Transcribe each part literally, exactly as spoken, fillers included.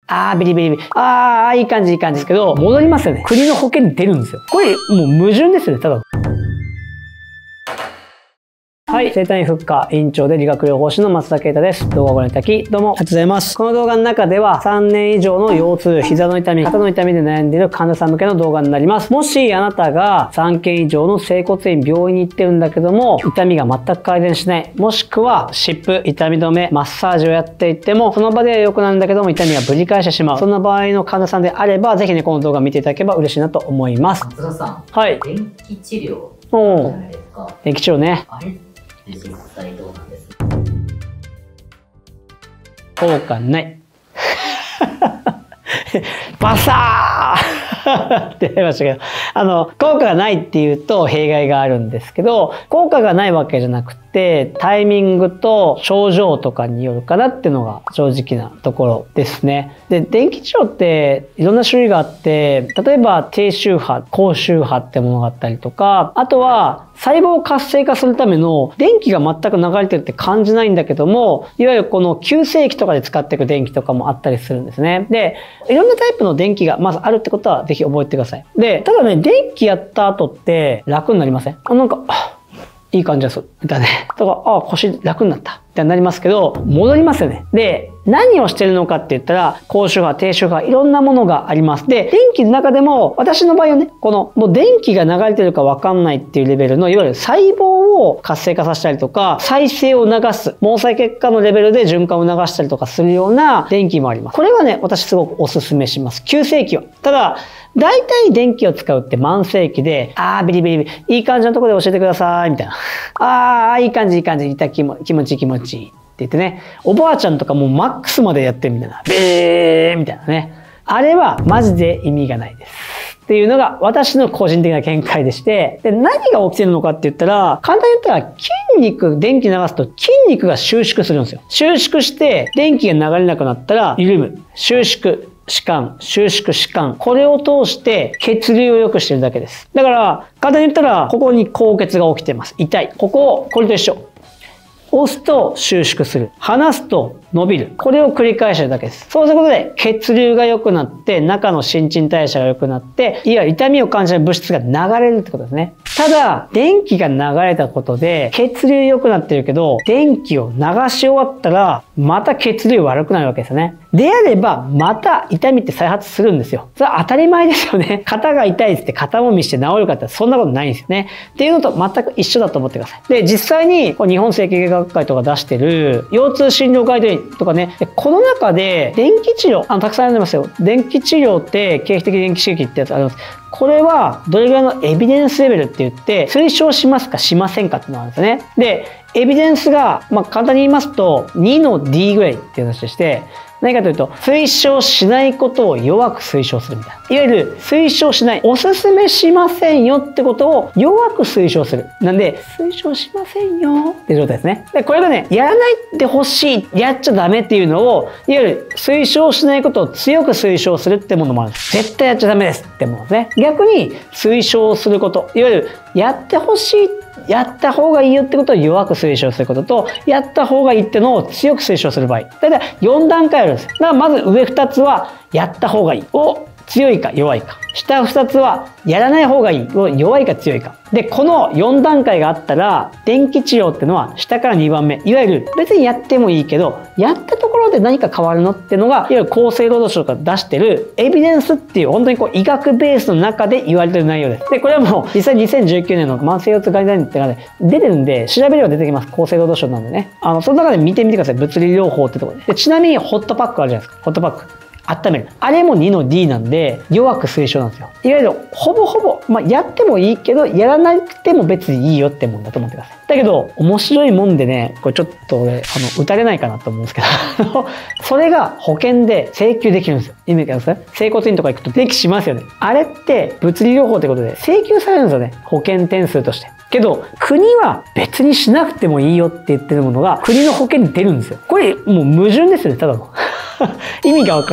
あービリビリビリ。あーいい感じいい感じですけど、戻りますよね。国の保険に出るんですよ。これもう矛盾ですよね、ただの。はい。生体院復活院長で理学療法士の松田啓太です。動画をご覧いただき、どうもありがとうございます。この動画の中ではさんねん以上の腰痛、膝の痛み、肩の痛みで悩んでいる患者さん向けの動画になります。もしあなたがさんけん以上の整骨院、病院に行ってるんだけども、痛みが全く改善しない、もしくは湿布、痛み止め、マッサージをやっていっても、その場では良くなるんだけども、痛みがぶり返してしまう。そんな場合の患者さんであれば、ぜひね、この動画を見ていただければ嬉しいなと思います。 松田さん。 はい。 電気治療。 おお。 ですか。 電気治療ね。 あれ実際どうなんですか？ 効果ない。バサーって言いましたけど、あの、効果がないっていうと弊害があるんですけど、効果がないわけじゃなくて、タイミングと症状とかによるかなっていうのが正直なところですね。で、電気治療っていろんな種類があって、例えば低周波、高周波ってものがあったりとか、あとは細胞を活性化するための電気が全く流れてるって感じないんだけども、いわゆるこの急性期とかで使っていく電気とかもあったりするんですね。で、いろんなタイプの電気がまずあるってことはぜひ覚えてください。で、ただね、電気やった後って楽になりません？あ、なんか、いい感じです。みたいなね。とか、あ、腰楽になった。みたいになりますけど、戻りますよね。で、何をしてるのかって言ったら、高周波、低周波、いろんなものがあります。で、電気の中でも、私の場合はね、この、もう電気が流れてるかわかんないっていうレベルの、いわゆる細胞を活性化させたりとか、再生を促す、毛細血管のレベルで循環を促したりとかするような電気もあります。これはね、私すごくお勧めします。急性期は。ただ、大体電気を使うって慢性期で、あービリビリビリ、いい感じのところで教えてください、みたいな。あー、いい感じ、いい感じ、痛気も気持ちいい気持ちいい。って言ってね、おばあちゃんとかもうマックスまでやってるみたいな。ベーみたいなね。あれはマジで意味がないです。っていうのが私の個人的な見解でして、で、何が起きてるのかって言ったら、簡単に言ったら筋肉、電気流すと筋肉が収縮するんですよ。収縮して電気が流れなくなったら緩む。収縮。弛緩、収縮弛緩。これを通して血流を良くしてるだけです。だから、簡単に言ったら、ここに高血が起きてます。痛い。ここを、これと一緒。押すと収縮する。離すと伸びる。これを繰り返してるだけです。そうすることで血流が良くなって、中の新陳代謝が良くなって、いわゆる痛みを感じる物質が流れるってことですね。ただ、電気が流れたことで、血流良くなってるけど、電気を流し終わったら、また血流悪くなるわけですよね。であれば、また痛みって再発するんですよ。それは当たり前ですよね。肩が痛いって肩もみして治るかってそんなことないんですよね。っていうのと全く一緒だと思ってください。で、実際に日本整形外科学会とか出してる腰痛診療ガイドラインとかね、この中で電気治療、あの、たくさんありますよ。電気治療って経皮的電気刺激ってやつあります。これはどれぐらいのエビデンスレベルって言って推奨しますかしませんかっていうのがあるんですよね。で、エビデンスが、まあ、簡単に言いますとにの ディー ぐらいっていう話でして、何かというと、推奨しないことを弱く推奨するみたいな。いわゆる、推奨しない、おすすめしませんよってことを弱く推奨する。なんで、推奨しませんよって状態ですね。で、これがね、やらないでほしい、やっちゃダメっていうのを、いわゆる、推奨しないことを強く推奨するってものもあるんです。絶対やっちゃダメですってものですね。逆に、推奨すること、いわゆる、やってほしい、やった方がいいよってことを弱く推奨することと、やった方がいいってのを強く推奨する場合。だいたいよんだんかいあるんです。だからまず上ふたつは、やった方がいいを強いか弱いか。下ふたつは、やらない方がいいを弱いか強いか。で、このよんだんかいがあったら、電気治療ってのは下からにばんめ。いわゆる、別にやってもいいけど、やったところで何か変わるのっていうのが、いわゆる厚生労働省が出してるエビデンスっていう、本当にこう医学ベースの中で言われてる内容です。で、これはもう実際にせんじゅうきゅうねんの慢性腰痛ガイドラインっていうのが出てるんで、調べれば出てきます。厚生労働省なんでね。あの、その中で見てみてください。物理療法ってところで。で、ちなみにホットパックあるじゃないですか。ホットパック。温める。あれもにの ディー なんで、弱く推奨なんですよ。いわゆる、ほぼほぼ、まあ、やってもいいけど、やらなくても別にいいよってもんだと思ってください。だけど、面白いもんでね、これちょっと俺、あの、打たれないかなと思うんですけど、それが保険で請求できるんですよ。意味わかります？整骨院とか行くと定期しますよね。あれって、物理療法ってことで請求されるんですよね。保険点数として。けど、国は別にしなくてもいいよって言ってるものが、国の保険に出るんですよ。これ、もう矛盾ですよね、ただの。意味がわかんない。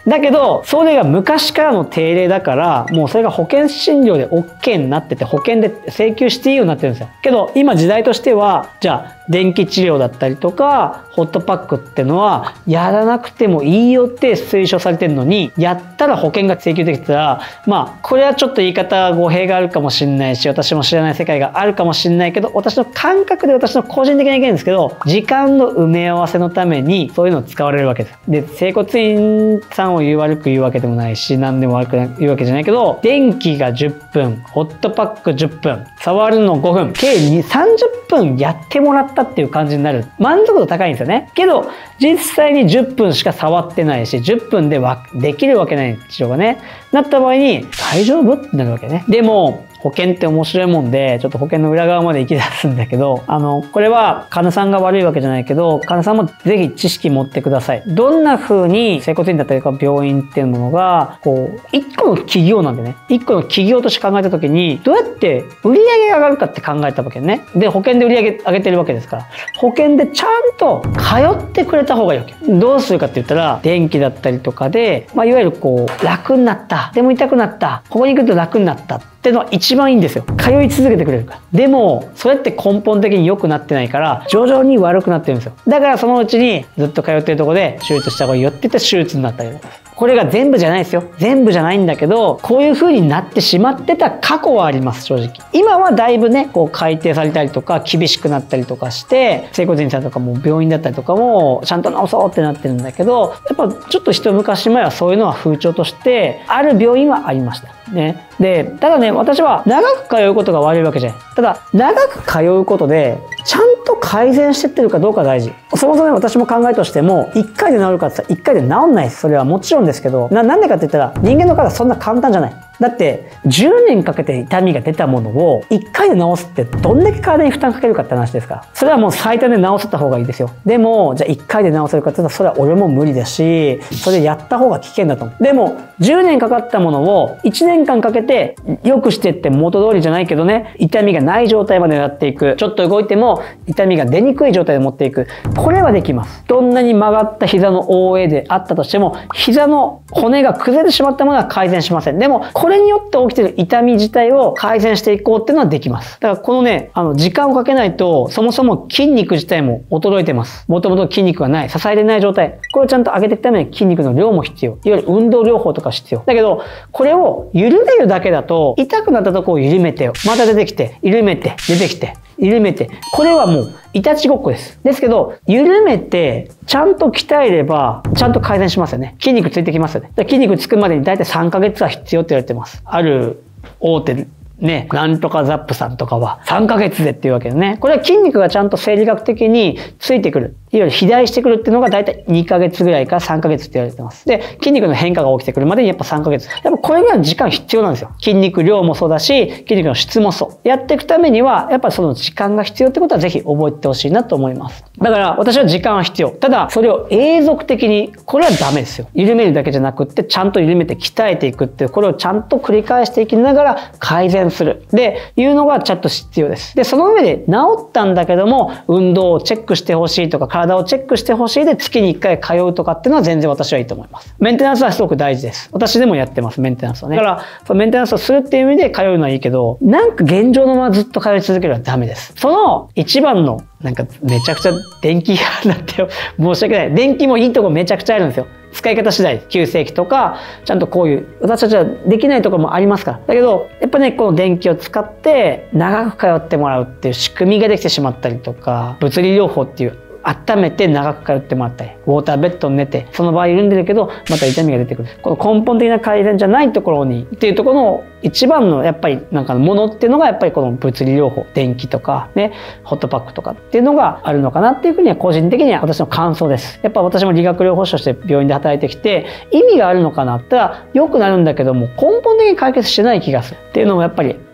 だけど、それが昔からの定例だから、もうそれが保険診療で OK になってて、保険で請求していいようになってるんですよ。けど、今時代としては、じゃあ、電気治療だったりとか、ホットパックってのは、やらなくてもいいよって推奨されてるのに、やったら保険が請求できたら、まあ、これはちょっと言い方語弊があるかもしれないし、私も知らない世界があるかもしれないけど、私の感覚で私の個人的な意見ですけど、時間の埋め合わせのために、そういうのを使われるわけです。で、整骨院さんを言う悪く言うわけでもないし、何でも悪く言うわけじゃないけど、電気がじゅっぷん、ホットパックじゅっぷん、触るのごふん、計さんじゅっぷんやってもらったっていう感じになる。満足度高いんですよね。けど、実際にじゅっぷんしか触ってないし、じゅっぷんでわできるわけない治療がね、なった場合に、大丈夫ってなるわけね。でも、保険って面白いもんで、ちょっと保険の裏側まで行き出すんだけど、あの、これは患者さんが悪いわけじゃないけど、患者さんもぜひ知識持ってください。どんな風に整骨院だったりとか病院っていうものが、こう、一個の企業なんでね、一個の企業として考えたときに、どうやって売り上げが上がるかって考えたわけね。で、保険で売り上げ上げてるわけですから、保険でちゃんと通ってくれた方がいいわけ。どうするかって言ったら、電気だったりとかで、まあ、いわゆるこう、楽になった。でも痛くなった。ここに行くと楽になった。っていうのは一番いいんですよ。通い続けてくれるから。でも、それって根本的に良くなってないから、徐々に悪くなってるんですよ。だからそのうちにずっと通ってるところで手術した方がいいよって言って手術になったりとか。これが全部じゃないですよ。全部じゃないんだけど、こういう風になってしまってた過去はあります、正直。今はだいぶね、こう改定されたりとか、厳しくなったりとかして、整骨院さんとかも病院だったりとかも、ちゃんと治そうってなってるんだけど、やっぱちょっと一昔前はそういうのは風潮として、ある病院はありました。ね。で、ただね、私は長く通うことが悪いわけじゃない。ただ、長く通うことで、ちゃんと改善してってるかどうか大事。そもそもね、私も考えとしても、いっかいで治るかって言ったらいっかいで治んないです。それはもちろんですけど、な、なんでかって言ったら、人間の体はそんな簡単じゃない。だって、じゅうねんかけて痛みが出たものを、いっかいで治すってどんだけ体に負担かけるかって話ですから。それはもう最短で治せた方がいいですよ。でも、じゃあいっかいで治せるかって言ったら、それは俺も無理だし、それやった方が危険だと思う。でも、じゅうねんかかったものを、いちねんかんかけて、良くしてって元通りじゃないけどね、痛みがない状態までやっていく。ちょっと動いても、痛みが出にくい状態で持っていく。これはできます。どんなに曲がった膝の オーエー であったとしても、膝の骨が崩れてしまったものは改善しません。でも、これによって起きている痛み自体を改善していこうっていうのはできます。だからこのね、あの、時間をかけないと、そもそも筋肉自体も衰えてます。もともと筋肉がない、支えれない状態。これをちゃんと上げていくために筋肉の量も必要。いわゆる運動療法とか必要。だけど、これを緩めるだけだと、痛くなったところを緩めて、また出てきて、緩めて、出てきて、緩めて。これはもう、いたちごっこです。ですけど、緩めて、ちゃんと鍛えれば、ちゃんと改善しますよね。筋肉ついてきますよね。筋肉つくまでにだいたいさんかげつは必要って言われてます。ある大手ね、なんとかザップさんとかはさんかげつでっていうわけですね。これは筋肉がちゃんと生理学的についてくる。いわゆる肥大してくるっていうのがだいたいにかげつぐらいからさんかげつって言われてます。で、筋肉の変化が起きてくるまでにやっぱさんかげつ。やっぱこれぐらいの時間必要なんですよ。筋肉量もそうだし、筋肉の質もそう。やっていくためには、やっぱその時間が必要ってことはぜひ覚えてほしいなと思います。だから私は時間は必要。ただ、それを永続的に、これはダメですよ。緩めるだけじゃなくって、ちゃんと緩めて鍛えていくっていう、これをちゃんと繰り返していきながら改善する。で、いうのがちゃんと必要です。で、その上で治ったんだけども、運動をチェックしてほしいとか、体をチェックしてほしいで月にいっかい通うとかっていうのは全然私はいいと思います。メンテナンスはすごく大事です。私でもやってます、メンテナンスはね。だから、そのメンテナンスをするっていう意味で通うのはいいけど、なんか現状のままずっと通い続けるのはダメです。その一番の、なんかめちゃくちゃ電気屋なんて申し訳ない。電気もいいとこめちゃくちゃあるんですよ。使い方次第、急性期とか、ちゃんとこういう、私たちはできないところもありますから。だけど、やっぱね、この電気を使って長く通ってもらうっていう仕組みができてしまったりとか、物理療法っていう、温めて長く通ってもらったり、ウォーターベッドに寝て、その場合緩んでるけど、また痛みが出てくる。この根本的な改善じゃないところに、っていうところの一番のやっぱりなんかものっていうのがやっぱりこの物理療法、電気とかね、ホットパックとかっていうのがあるのかなっていうふうには個人的には私の感想です。やっぱ私も理学療法士として病院で働いてきて、意味があるのかなって言ったら良くなるんだけども、根本的に解決してない気がするっていうのもやっぱり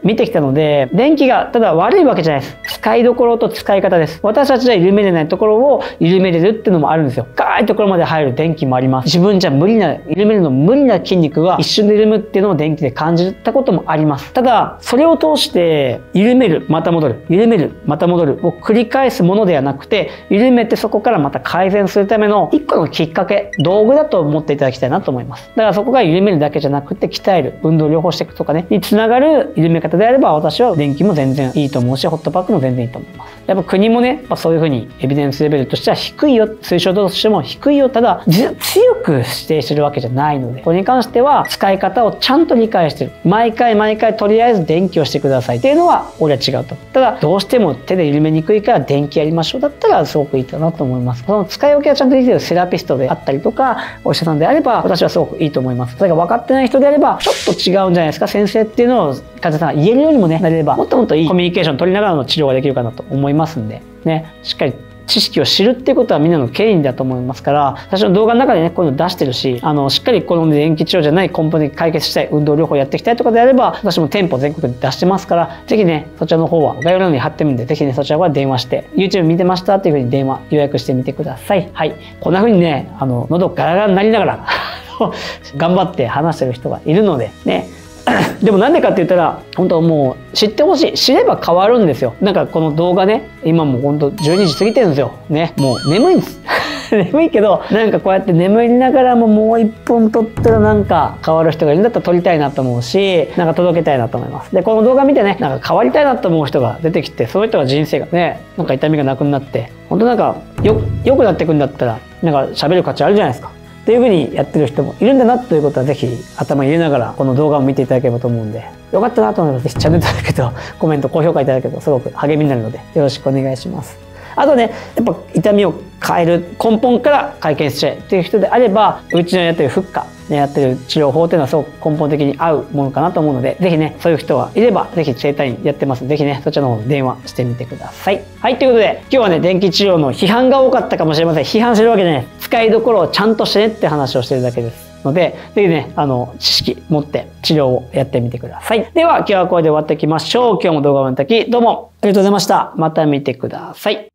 見てきたので、電気がただ悪いわけじゃないです。使いどころと使い方です。私たちは緩めれないところを緩めれるっていうのもあるんですよ。深いところまで入る電気もあります。自分じゃ無理な、緩めるの無理な筋肉が一瞬で緩むっていうのを電気で感じたこともあります。ただ、それを通して緩める、また戻る、緩める、また戻るを繰り返すものではなくて、緩めてそこからまた改善するための一個のきっかけ、道具だと思っていただきたいなと思います。だからそこが緩めるだけじゃなくて鍛える、運動療法していくとかね、につながる緩め方であれば、私は電気も全然いいと思うし、ホットパックも全然いいと思います。やっぱ国もね、やっぱそういう風にエビデンスレベルとしては低いよ、推奨度としても低いよ、ただ強く指定してるわけじゃないので、これに関しては使い方をちゃんと理解してる。毎回毎回とりあえず電気をしてくださいっていうのは俺は違うと。ただどうしても手で緩めにくいから電気やりましょうだったらすごくいいかなと思います。その使い分けがちゃんとできているセラピストであったりとかお医者さんであれば私はすごくいいと思います。それが分かってない人であればちょっと違うんじゃないですか先生っていうのを患者さんが言えるようにもねなれればもっともっといいコミュニケーションを取りながらの治療ができるかなと思いますんでね、しっかり知識を知るっていうことはみんなの権威だと思いますから、私の動画の中でねこういうの出してるし、あのしっかりこの電気治療じゃない根本的に解決したい運動療法やっていきたいとかであれば私も店舗全国で出してますから、ぜひねそちらの方は概要欄に貼ってるんで、ぜひねそちらから電話して YouTube 見てましたっていうふうに電話予約してみてください。はい、こんなふうにねあの喉ガラガラになりながら頑張って話してる人がいるのでねでもなんでかって言ったら本当もう知ってほしい、知れば変わるんですよ。なんかこの動画ね今もう本当じゅうにじ過ぎてるんですよね、もう眠いんです眠いけどなんかこうやって眠りながらももういっぽん撮ったらなんか変わる人がいるんだったら撮りたいなと思うし、なんか届けたいなと思います。でこの動画見てねなんか変わりたいなと思う人が出てきて、そういう人が人生がねなんか痛みがなくなって本当なんかよ良くなっていくんだったらなんか喋る価値あるじゃないですかっていう風にやってる人もいるんだなということはぜひ頭に入れながらこの動画を見ていただければと思うんで、よかったなと思います。ぜひチャンネル登録とコメント高評価いただけるとすごく励みになるのでよろしくお願いします。あとねやっぱ痛みを変える根本から解決したいっていう人であればうちのやってるフッカやってる治療法っていうのはすごく根本的に合うものかなと思うので、ぜひねそういう人がいればぜひ整体院やってます。ぜひねそちらの方に電話してみてください。はい、ということで今日はね電気治療の批判が多かったかもしれません。批判してるわけでね、使いどころをちゃんとしてねって話をしてるだけですので、ぜひねあの知識持って治療をやってみてください。では今日はこれで終わっていきましょう。今日も動画を見ていただきどうもありがとうございました。また見てください。